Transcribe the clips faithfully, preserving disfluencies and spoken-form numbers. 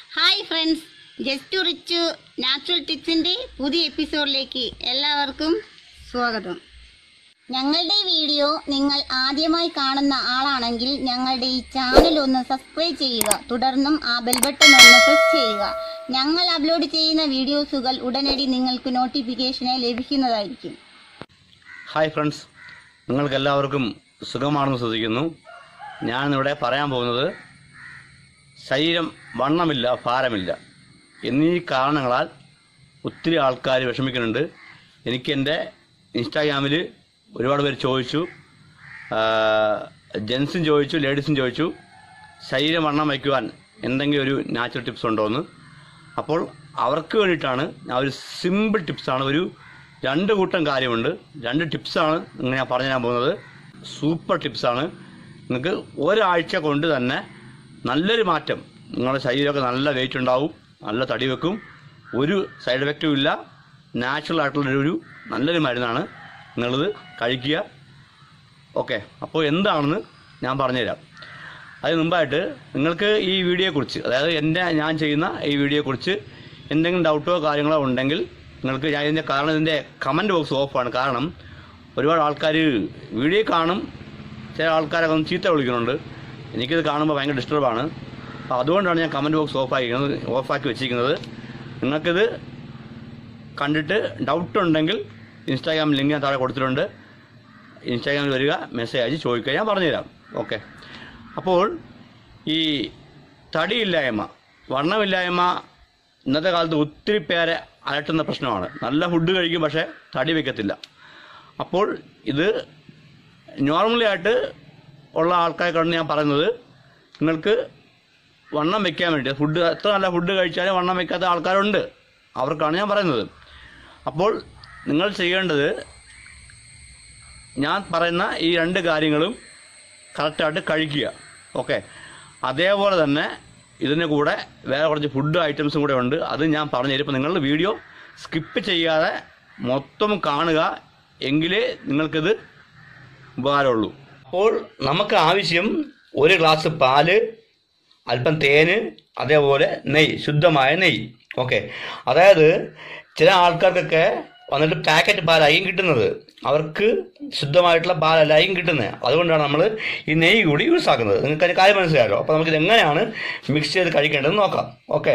Hi friends, just rich natural ടിപ്സിൻ്റെ പുതിയ എപ്പിസോഡിലേക്ക് എല്ലാവർക്കും സ്വാഗതം. ഞങ്ങളുടെ വീഡിയോ നിങ്ങൾ ആദ്യമായി കാണുന്ന ആളാണെങ്കിൽ ഞങ്ങളുടെ ഈ ചാനൽ ഒന്ന് സബ്സ്ക്രൈബ് ചെയ്യുക. തുടർന്നും ആ ബെൽ ബട്ടൺ ഒന്ന് പ്രസ് ചെയ്യുക. ഞങ്ങൾ അപ്ലോഡ് ചെയ്യുന്ന വീഡിയോസുകൾ ഉടനടി നിങ്ങൾക്ക് നോട്ടിഫിക്കേഷനായി ലഭിക്കുന്നതായിരിക്കും. ഹായ് ഫ്രണ്ട്സ്, നിങ്ങൾക്ക് എല്ലാവർക്കും സുഖമാണെന്ന് ശ്രദ്ധിക്കുന്നു. ഞാനിവിടെ പറയാൻ പോകുന്നത് ശരീരം വണ്ണമില്ല, ഭാരമില്ല എന്നീ കാരണങ്ങളാൽ ഒത്തിരി ആൾക്കാർ വിഷമിക്കുന്നുണ്ട്. എനിക്ക് എൻ്റെ ഇൻസ്റ്റാഗ്രാമിൽ ഒരുപാട് പേര് ചോദിച്ചു, ജെൻസും ചോദിച്ചു, ലേഡീസും ചോദിച്ചു, ശരീരം വണ്ണം വയ്ക്കുവാൻ എന്തെങ്കിലും ഒരു നാച്ചുറൽ ടിപ്സ് ഉണ്ടോ എന്ന്. അപ്പോൾ അവർക്ക് വേണ്ടിയിട്ടാണ് ഞാൻ ഒരു സിമ്പിൾ ടിപ്സാണ്, ഒരു രണ്ട് കൂട്ടം കാര്യമുണ്ട്, രണ്ട് ടിപ്സാണ് ഇങ്ങനെ ഞാൻ പറഞ്ഞു തരാൻ പോകുന്നത്. സൂപ്പർ ടിപ്സാണ്. നിങ്ങൾക്ക് ഒരാഴ്ച കൊണ്ട് തന്നെ നല്ലൊരു മാറ്റം, നിങ്ങളുടെ ശരീരമൊക്കെ നല്ല വെയിറ്റ് ഉണ്ടാവും, നല്ല തടി വെക്കും, ഒരു സൈഡ് എഫക്റ്റും ഇല്ല. നാച്ചുറൽ ആയിട്ടുള്ളൊരു നല്ലൊരു മരുന്നാണ്. നിങ്ങളിത് കഴിക്കുക. ഓക്കെ, അപ്പോൾ എന്താണെന്ന് ഞാൻ പറഞ്ഞുതരാം. അതിന് മുമ്പായിട്ട് നിങ്ങൾക്ക് ഈ വീഡിയോയെക്കുറിച്ച്, അതായത് എൻ്റെ ഞാൻ ചെയ്യുന്ന ഈ വീഡിയോയെക്കുറിച്ച് എന്തെങ്കിലും ഡൗട്ടോ കാര്യങ്ങളോ ഉണ്ടെങ്കിൽ നിങ്ങൾക്ക്, ഞാൻ ഇതിൻ്റെ കാരണം ഇതിൻ്റെ കമൻറ്റ് ബോക്സ് ഓഫാണ്. കാരണം ഒരുപാട് ആൾക്കാർ വീഡിയോ കാണും, ചില ആൾക്കാരൊക്കെ ഒന്ന് ചീത്ത വിളിക്കുന്നുണ്ട്. എനിക്കിത് കാണുമ്പോൾ ഭയങ്കര ഡിസ്റ്റർബാണ്. അപ്പോൾ അതുകൊണ്ടാണ് ഞാൻ കമൻറ്റ് ബോക്സ് ഓഫാക്കിക്കുന്നത് ഓഫാക്കി വെച്ചിരിക്കുന്നത്. നിങ്ങൾക്കിത് കണ്ടിട്ട് ഡൗട്ട് ഉണ്ടെങ്കിൽ ഇൻസ്റ്റാഗ്രാം ലിങ്ക് ഞാൻ താഴെ കൊടുത്തിട്ടുണ്ട്. ഇൻസ്റ്റാഗ്രാമിൽ വരിക, മെസ്സേജ് അയച്ച് ചോദിക്കുക, ഞാൻ പറഞ്ഞുതരാം. ഓക്കെ, അപ്പോൾ ഈ തടിയില്ലായ്മ, വണ്ണമില്ലായ്മ ഇന്നത്തെ കാലത്ത് ഒത്തിരി പേരെ അലട്ടുന്ന പ്രശ്നമാണ്. നല്ല ഫുഡ് കഴിക്കും, പക്ഷേ തടി വയ്ക്കത്തില്ല. അപ്പോൾ ഇത് നോർമലി ആയിട്ട് ഉള്ള ആൾക്കാർക്കാണ് ഞാൻ പറയുന്നത്. നിങ്ങൾക്ക് വണ്ണം വയ്ക്കാൻ വേണ്ടി ഫുഡ്, എത്ര നല്ല ഫുഡ് കഴിച്ചാലും വണ്ണം വയ്ക്കാത്ത ആൾക്കാരുണ്ട്, അവർക്കാണ് ഞാൻ പറയുന്നത്. അപ്പോൾ നിങ്ങൾ ചെയ്യേണ്ടത്, ഞാൻ പറയുന്ന ഈ രണ്ട് കാര്യങ്ങളും കറക്റ്റായിട്ട് കഴിക്കുക. ഓക്കെ, അതേപോലെ തന്നെ ഇതിന് കൂടെ വേറെ കുറച്ച് ഫുഡ് ഐറ്റംസും കൂടെ ഉണ്ട്, അത് ഞാൻ പറഞ്ഞു തരും. ഇപ്പോൾ നിങ്ങളുടെ വീഡിയോ സ്കിപ്പ് ചെയ്യാതെ മൊത്തം കാണുക, എങ്കിലേ നിങ്ങൾക്കിത് ഉപകാരമുള്ളൂ. അപ്പോൾ നമുക്ക് ആവശ്യം ഒരു ഗ്ലാസ് പാല്, അല്പം തേന്, അതേപോലെ നെയ്യ്, ശുദ്ധമായ നെയ്യ്. ഓക്കെ, അതായത് ചില ആൾക്കാർക്കൊക്കെ വന്നിട്ട് പാക്കറ്റ് പാലായും കിട്ടുന്നത്, അവർക്ക് ശുദ്ധമായിട്ടുള്ള പാലല്ലായും കിട്ടുന്നത്. അതുകൊണ്ടാണ് നമ്മൾ ഈ നെയ്യ് കൂടി യൂസ് ആക്കുന്നത്. നിങ്ങൾക്ക് അതിന് കാര്യം മനസ്സിലായല്ലോ. അപ്പോൾ നമുക്കിത് എങ്ങനെയാണ് മിക്സ് ചെയ്ത് കഴിക്കേണ്ടതെന്ന് നോക്കാം. ഓക്കെ,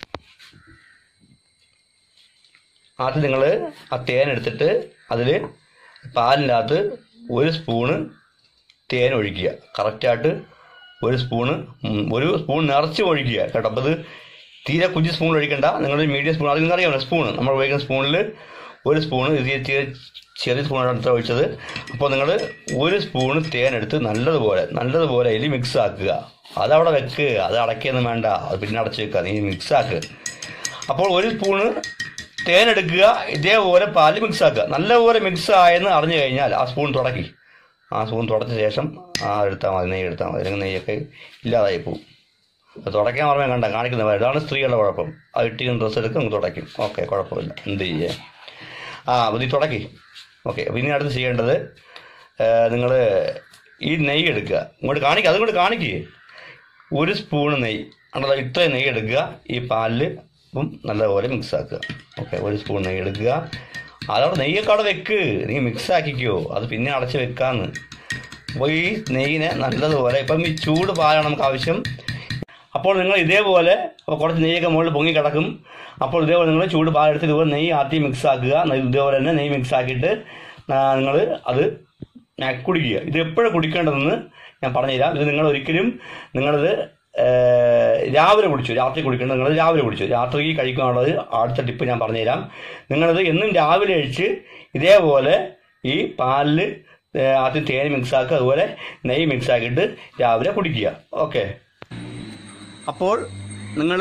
ആദ്യം നിങ്ങൾ ആ തേൻ എടുത്തിട്ട് അതിൽ പാലിൻ്റെ അകത്ത് ഒരു സ്പൂണ് തേൻ ഒഴിക്കുക. കറക്റ്റായിട്ട് ഒരു സ്പൂണ്, ഒരു സ്പൂൺ നിറച്ച് ഒഴിക്കുക കേട്ടോ. അപ്പോൾ ഇത് തീരെ കുഞ്ഞ് സ്പൂൺ ഒഴിക്കണ്ട, നിങ്ങളൊരു മീഡിയം സ്പൂൺ, അത് നിങ്ങൾക്ക് അറിയാമല്ലോ സ്പൂണ്, നമ്മൾ ഉപയോഗിക്കുന്ന സ്പൂണിൽ ഒരു സ്പൂണ്, ഇത് ചെറിയ സ്പൂണാണ് അടുത്ത ഒഴിച്ചത്. അപ്പോൾ നിങ്ങൾ ഒരു സ്പൂണ് തേൻ എടുത്ത് നല്ലതുപോലെ നല്ലതുപോലെ അതിൽ മിക്സ് ആക്കുക. അതവിടെ വെക്കുക, അത് അടയ്ക്കൊന്നും വേണ്ട, അത് പിന്നെ അടച്ച് വെക്കുക, നീ മിക്സ് ആക്കുക. അപ്പോൾ ഒരു സ്പൂണ് തേൻ എടുക്കുക, ഇതേപോലെ പാല് മിക്സ് ആക്കുക. നല്ലപോലെ മിക്സ് ആയെന്ന് അറിഞ്ഞു കഴിഞ്ഞാൽ ആ സ്പൂൺ തുടക്കി, ആ സ്പൂൺ തുടച്ച ശേഷം ആ എടുത്താൽ മതി, നെയ്യ് എടുത്താൽ മതി, അല്ലെങ്കിൽ നെയ്യൊക്കെ ഇല്ലാതായി പോകും. അത് തുടയ്ക്കാൻ ഓർമ്മ കണ്ട കാണിക്കുന്നത്, ഇതാണ് സ്ത്രീകളുടെ കുഴപ്പം. അത് ഇട്ടിരിക്കുന്ന ഡ്രസ്സ് എടുക്കും, നമുക്ക് തുടയ്ക്കും. ഓക്കെ, കുഴപ്പമില്ല, എന്ത് ചെയ്യുക. ആ അത് തുടക്കി. ഓക്കെ, അപ്പോൾ ഇനി അടുത്ത് ചെയ്യേണ്ടത്, നിങ്ങൾ ഈ നെയ്യ് എടുക്കുക, ഇങ്ങോട്ട് കാണിക്കുക, അതുകൊണ്ട് കാണിക്കുക. ഒരു സ്പൂണ് നെയ്യ്, അല്ല ഇത്രയും നെയ്യ് എടുക്കുക, ഈ പാലിൽ നല്ലപോലെ മിക്സ് ആക്കുക. ഓക്കെ, ഒരു സ്പൂൺ നെയ്യ് എടുക്കുക, അതവിടെ നെയ്യൊക്കെ അവിടെ വെക്ക്, നീ മിക്സ് ആക്കിക്കോ, അത് പിന്നെ അടച്ച് വെക്കാന്ന്. അപ്പോൾ ഈ നെയ്യിനെ നല്ലതുപോലെ, ഇപ്പം ഈ ചൂട് പാലാണ് നമുക്ക് ആവശ്യം. അപ്പോൾ നിങ്ങൾ ഇതേപോലെ, അപ്പോൾ കുറച്ച് നെയ്യൊക്കെ മുകളിൽ പൊങ്ങി കിടക്കും. അപ്പോൾ ഇതേപോലെ നിങ്ങൾ ചൂട് പാലെടുത്ത് ഇതുപോലെ നെയ്യ് ആദ്യം മിക്സ് ആക്കുക. ഇതേപോലെ തന്നെ നെയ്യ് മിക്സ് ആക്കിയിട്ട് നിങ്ങൾ അത് കുടിക്കുക. ഇത് എപ്പോഴും കുടിക്കേണ്ടതെന്ന് ഞാൻ പറഞ്ഞുതരാം. ഇത് നിങ്ങൾ ഒരിക്കലും നിങ്ങളിത് രാവിലെ കുടിച്ചു, രാത്രി കുടിക്കേണ്ടത് നിങ്ങൾ രാവിലെ കുടിച്ചു, രാത്രി കഴിക്കാനുള്ളത് അടുത്ത ടിപ്പ് ഞാൻ പറഞ്ഞുതരാം. നിങ്ങളിത് എന്നും രാവിലെ കഴിച്ച് ഇതേപോലെ ഈ പാലിൽ ആദ്യം തേൻ മിക്സ് ആക്കുക, അതുപോലെ നെയ്യ് മിക്സ് ആക്കിയിട്ട് രാവിലെ കുടിക്കുക. ഓക്കെ, അപ്പോൾ നിങ്ങൾ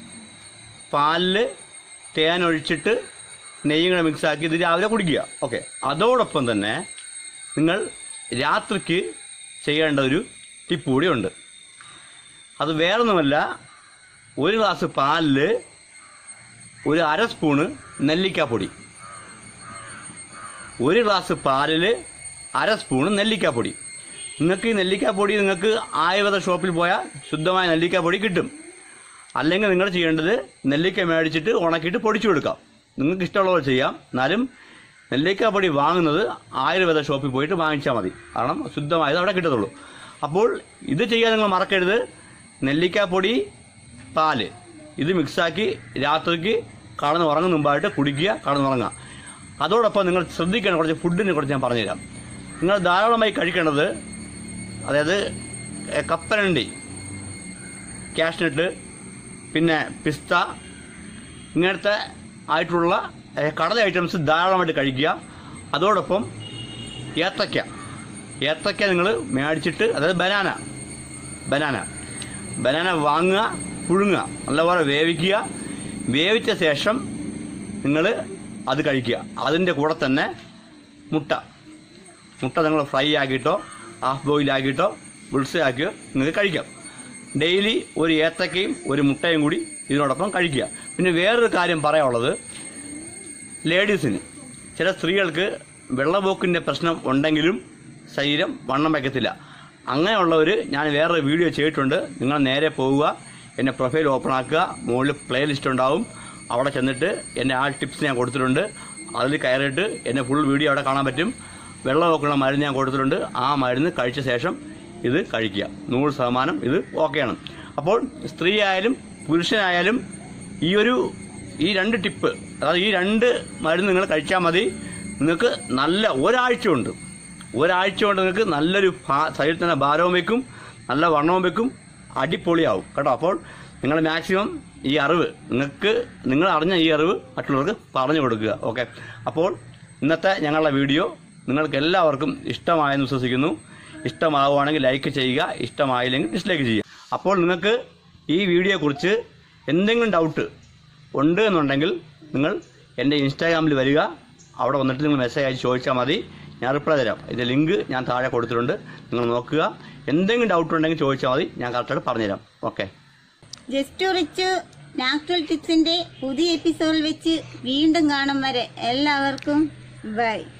പാലിൽ തേൻ ഒഴിച്ചിട്ട് നെയ്യും കൂടെ മിക്സ് ആക്കി ഇത് രാവിലെ കുടിക്കുക. ഓക്കെ, അതോടൊപ്പം തന്നെ നിങ്ങൾ രാത്രിക്ക് ചെയ്യേണ്ട ഒരു ടിപ്പ് കൂടിയുണ്ട്. അത് വേറൊന്നുമല്ല, ഒരു ഗ്ലാസ് പാലിൽ ഒരു അര സ്പൂണ് നെല്ലിക്കാപ്പൊടി, ഒരു ഗ്ലാസ് പാലിൽ അര സ്പൂണ് നെല്ലിക്കാപ്പൊടി. നിങ്ങൾക്ക് ഈ നെല്ലിക്കാപ്പൊടി നിങ്ങൾക്ക് ആയുർവേദ ഷോപ്പിൽ പോയാൽ ശുദ്ധമായ നെല്ലിക്കാപ്പൊടി കിട്ടും. അല്ലെങ്കിൽ നിങ്ങൾ ചെയ്യേണ്ടത് നെല്ലിക്ക മേടിച്ചിട്ട് ഉണക്കിയിട്ട് പൊടിച്ചു കൊടുക്കാം. നിങ്ങൾക്ക് ഇഷ്ടമുള്ളവർ ചെയ്യാം. എന്നാലും നെല്ലിക്ക പൊടി വാങ്ങുന്നത് ആയുർവേദ ഷോപ്പിൽ പോയിട്ട് വാങ്ങിച്ചാൽ മതി. കാരണം ശുദ്ധമായത് അവിടെ കിട്ടത്തുള്ളൂ. അപ്പോൾ ഇത് ചെയ്യാൻ നിങ്ങൾ മറക്കരുത്. നെല്ലിക്ക പൊടി, പാല് ഇത് മിക്സാക്കി രാത്രിക്ക് കടന്ന് ഉറങ്ങുന്ന മുമ്പായിട്ട് കുടിക്കുക, കടന്നുറങ്ങുക. അതോടൊപ്പം നിങ്ങൾ ശ്രദ്ധിക്കണം കുറച്ച് ഫുഡിനെ കുറിച്ച് ഞാൻ പറഞ്ഞുതരാം. നിങ്ങൾ ധാരാളമായി കഴിക്കേണ്ടത്, അതായത് കപ്പലണ്ടി, കാഷ്നട്ട്, പിന്നെ പിസ്ത, ഇങ്ങനത്തെ ആയിട്ടുള്ള കടല ഐറ്റംസ് ധാരാളമായിട്ട് കഴിക്കുക. അതോടൊപ്പം ഏത്തക്ക ഏത്തക്ക നിങ്ങൾ മേടിച്ചിട്ട്, അതായത് ബനാന ബനാന ബനാന വാങ്ങുക, പുഴുങ്ങുക, നല്ലപോലെ വേവിക്കുക. വേവിച്ച ശേഷം നിങ്ങൾ അത് കഴിക്കുക. അതിൻ്റെ കൂടെ തന്നെ മുട്ട മുട്ട നിങ്ങൾ ഫ്രൈ ആക്കിയിട്ടോ ഹാഫ് ബോയിൽ ആക്കിയിട്ടോ ബുൾസൈ ആക്കിയോ നിങ്ങൾക്ക് കഴിക്കാം. ഡെയിലി ഒരു ഏത്തക്കയും ഒരു മുട്ടയും കൂടി ഇതിനോടൊപ്പം കഴിക്കുക. പിന്നെ വേറൊരു കാര്യം പറയാനുള്ളത്, ലേഡീസിന്, ചില സ്ത്രീകൾക്ക് വെള്ളപോക്കിൻ്റെ പ്രശ്നം ഉണ്ടെങ്കിലും ശരീരം വണ്ണം വയ്ക്കത്തില്ല. അങ്ങനെയുള്ളവർ ഞാൻ വേറൊരു വീഡിയോ ചെയ്തിട്ടുണ്ട്. നിങ്ങൾ നേരെ പോവുക, എൻ്റെ പ്രൊഫൈൽ ഓപ്പൺ ആക്കുക, മുകളിൽ പ്ലേ ലിസ്റ്റ് ഉണ്ടാവും. അവിടെ ചെന്നിട്ട് എൻ്റെ ആ ടിപ്സ് ഞാൻ കൊടുത്തിട്ടുണ്ട്. അതിൽ കയറിയിട്ട് എൻ്റെ ഫുൾ വീഡിയോ അവിടെ കാണാൻ പറ്റും. വെള്ളമൊക്കെയുള്ള മരുന്ന് ഞാൻ കൊടുത്തിട്ടുണ്ട്. ആ മരുന്ന് കഴിച്ച ശേഷം ഇത് കഴിക്കുക. നൂറ് ശതമാനം ഇത് ഓക്കെയാണ്. അപ്പോൾ സ്ത്രീ ആയാലും പുരുഷനായാലും ഈ ഒരു ഈ രണ്ട് ടിപ്പ്, അതായത് ഈ രണ്ട് മരുന്ന് നിങ്ങൾ കഴിച്ചാൽ മതി. നിങ്ങൾക്ക് നല്ല ഒരാഴ്ച കൊണ്ട് ഒരാഴ്ച കൊണ്ട് നിങ്ങൾക്ക് നല്ലൊരു ശരീരത്തിൻ്റെ ഭാരവും വയ്ക്കും, നല്ല വണ്ണവും വയ്ക്കും, അടിപൊളിയാവും കേട്ടോ. അപ്പോൾ നിങ്ങൾ മാക്സിമം ഈ അറിവ് നിങ്ങൾക്ക് നിങ്ങൾ അറിഞ്ഞ ഈ അറിവ് മറ്റുള്ളവർക്ക് പറഞ്ഞു കൊടുക്കുക. ഓക്കെ, അപ്പോൾ ഇന്നത്തെ ഞങ്ങളുടെ വീഡിയോ നിങ്ങൾക്ക് എല്ലാവർക്കും ഇഷ്ടമായെന്ന് വിശ്വസിക്കുന്നു. ഇഷ്ടമാവുകയാണെങ്കിൽ ലൈക്ക് ചെയ്യുക, ഇഷ്ടമായില്ലെങ്കിൽ ഡിസ്ലൈക്ക് ചെയ്യുക. അപ്പോൾ നിങ്ങൾക്ക് ഈ വീഡിയോയെക്കുറിച്ച് എന്തെങ്കിലും ഡൗട്ട് ഉണ്ട് എന്നുണ്ടെങ്കിൽ നിങ്ങൾ എൻ്റെ ഇൻസ്റ്റാഗ്രാമിൽ വരിക. അവിടെ വന്നിട്ട് നിങ്ങൾ മെസ്സേജ് അയച്ച് ചോദിച്ചാൽ മതി, ഞാൻ റിപ്ലൈ തരാം. ഇതിൻ്റെ ലിങ്ക് ഞാൻ താഴെ കൊടുത്തിട്ടുണ്ട്, നിങ്ങൾ നോക്കുക. എന്തെങ്കിലും ഡൗട്ട് ഉണ്ടെങ്കിൽ ചോദിച്ചാൽ മതി, ഞാൻ കറക്റ്റായിട്ട് പറഞ്ഞുതരാം. ഓക്കെ, ജസ്റ്റ് റിച്ച് നാച്ചുറൽ ടിപ്സിന്റെ പുതിയ എപ്പിസോഡിൽ വെച്ച് വീണ്ടും കാണും വരെ എല്ലാവർക്കും ബൈ.